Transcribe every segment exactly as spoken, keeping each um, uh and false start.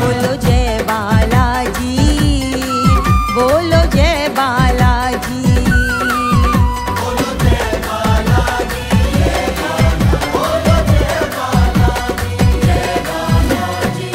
बोलो जय बालाजी, बोलो जय बालाजी। बोलो जय बालाजी, जय बाला, बोलो जय बालाजी, जय बालाजी।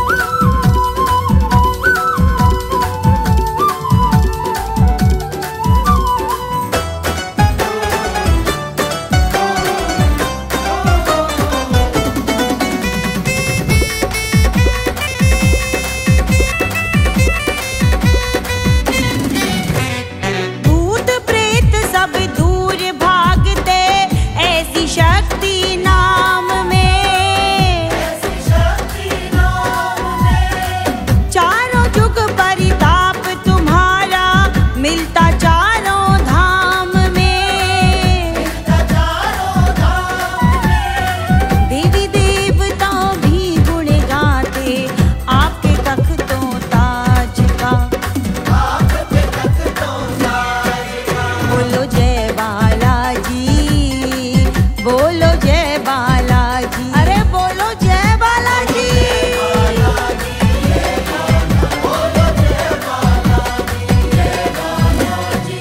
भूत प्रेत सब दूर भागते ऐसी शक्ति नाम में, ऐसी शक्ति नाम में। चारों जुग परिताप तुम्हारा मिलता चारों धाम में। मिलता चारों धाम में। देवी देवताओं भी गुण गाते आपके तख्तों ताज का। आपके तख्तों ताज का। बोलो जय बालाजी, बोलो जय बालाजी, अरे बोलो जय बालाजी। बालाजी, जय बाला, बोलो जय बालाजी, जय बालाजी।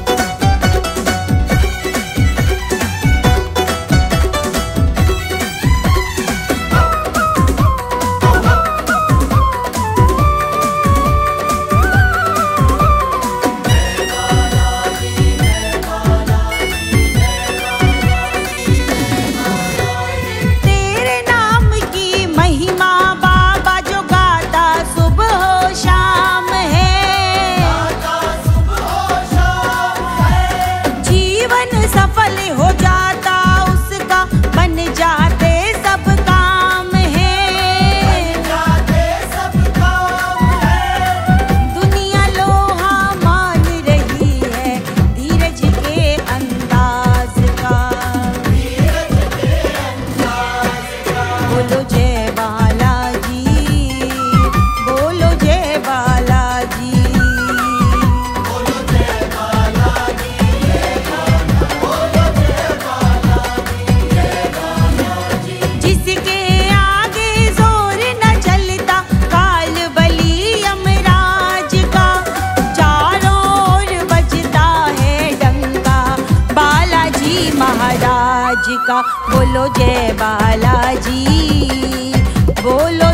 तेरे नाम की महिमा बाबा जो गाता सुबह हो शाम है। गाता सुबह हो शाम है। जीवन सफल हो जाता उसका, बन जाते सब काम है। जाते सब काम है। दुनिया लोहा मान रही है धीरज के अंदाज का। धीरज के अंदाज का। बोलो जय बालाजी, बोलो जय बालाजी। बोलो जय बालाजी, जय बाला, बोलो जय बालाजी, जय बालाजी। जिसके आगे जोर न चलता काल बली यमराज का। चारों ओर बजता है डंका बालाजी महाराज का। बोलो जय बालाजी, बोलो